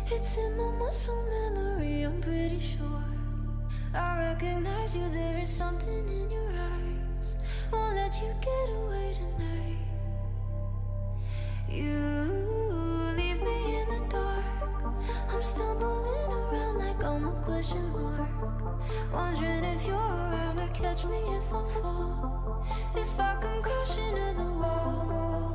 It's in my muscle memory, I'm pretty sure. I recognize you, there is something in your eyes. Won't let you get away tonight. You leave me in the dark. I'm stumbling around like I'm a question mark. Wondering if you're around to catch me if I fall. If I come crash into the wall.